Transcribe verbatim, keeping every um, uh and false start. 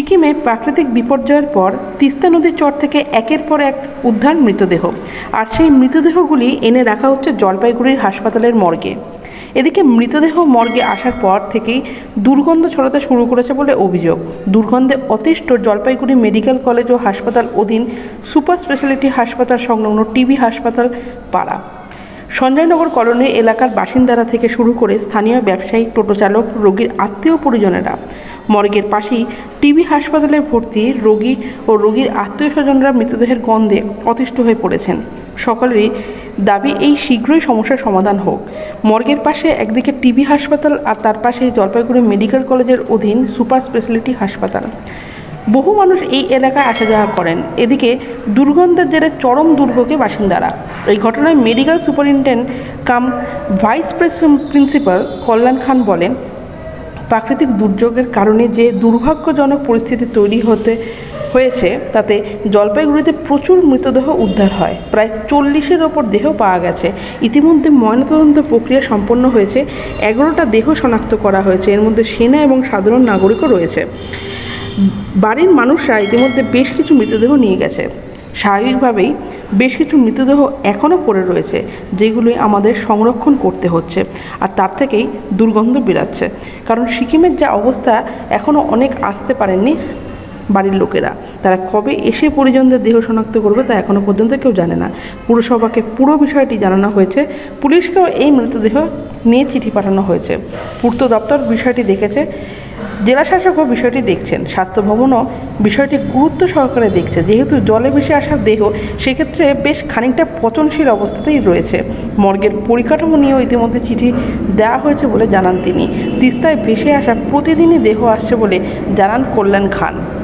সিকিমে প্রাকৃতিক বিপর্যয়ের পর তিস্তা নদীর চর থেকে একের পর এক উদ্ধার মৃতদেহ, আর সেই মৃতদেহগুলি এনে রাখা হচ্ছে জলপাইগুড়ির হাসপাতালের মর্গে। এদিকে মৃতদেহ মর্গে আসার পর থেকেই দুর্গন্ধ ছড়াতে শুরু করেছে বলে অভিযোগ। দুর্গন্ধে অতিষ্ঠ জলপাইগুড়ি মেডিকেল কলেজ ও হাসপাতাল অধীন সুপার স্পেশালিটি হাসপাতাল সংলগ্ন টিবি হাসপাতাল পাড়া, সঞ্জয়নগর কলোনি এলাকার বাসিন্দারা থেকে শুরু করে স্থানীয় ব্যবসায়ী, টোটো চালক, রোগীর আত্মীয় পরিজনেরা মর্গের পাশেই টিবি হাসপাতালে ভর্তি রোগী ও রোগীর আত্মীয় স্বজনরা মৃতদেহের গন্ধে অতিষ্ঠ হয়ে পড়েছেন। সকলেরই দাবি এই শীঘ্রই সমস্যার সমাধান হোক। মর্গের পাশে একদিকে টিবি হাসপাতাল আর তার পাশে জলপাইগুড়ি মেডিকেল কলেজের অধীন সুপার স্পেশালিটি হাসপাতাল। বহু মানুষ এই এলাকায় আসা যাওয়া করেন। এদিকে দুর্গন্ধের জেরে চরম দুর্ভোগে বাসিন্দারা। এই ঘটনায় medical superintendent cum vice principal Kalyan Khan বলেন, প্রাকৃতিক দুর্যোগের কারণে যে দুর্ভাগ্যজনক পরিস্থিতি তৈরি হতে হয়েছে তাতে জলপাইগুড়িতে প্রচুর মৃতদেহ উদ্ধার হয়। প্রায় চল্লিশের ওপর দেহ পাওয়া গেছে। ইতিমধ্যে ময়নাতদন্ত প্রক্রিয়া সম্পন্ন হয়েছে। এগারোটা দেহ শনাক্ত করা হয়েছে। এর মধ্যে সেনা এবং সাধারণ নাগরিকও রয়েছে। বাড়ির মানুষরা ইতিমধ্যে বেশ কিছু মৃতদেহ নিয়ে গেছে। স্বাভাবিকভাবেই বেশ কিছু মৃতদেহ এখনও পড়ে রয়েছে, যেগুলি আমাদের সংরক্ষণ করতে হচ্ছে, আর তার থেকেই দুর্গন্ধ বেরাচ্ছে। কারণ সিকিমের যা অবস্থা, এখনও অনেক আসতে পারেননি বাড়ির লোকেরা। তারা কবে এসে পরিজনদের দেহ শনাক্ত করবে তা এখনও পর্যন্ত কেউ জানে না। পুরসভাকে পুরো বিষয়টি জানানো হয়েছে। পুলিশকেও এই মৃতদেহ নিয়ে চিঠি পাঠানো হয়েছে। পূর্ত দপ্তর বিষয়টি দেখেছে। জেলা শাসকও বিষয়টি দেখছেন। স্বাস্থ্য ভবনও বিষয়টি গুরুত্ব সহকারে দেখছে। যেহেতু জলে ভেসে আসার দেহ, সেক্ষেত্রে বেশ খানিকটা পচনশীল অবস্থাতেই রয়েছে। মর্গের পরিকাঠামো নিয়েও ইতিমধ্যে চিঠি দেওয়া হয়েছে বলে জানান তিনি। তিস্তায় ভেসে আসা প্রতিদিনই দেহ আসছে বলে জানান কল্যাণ খান।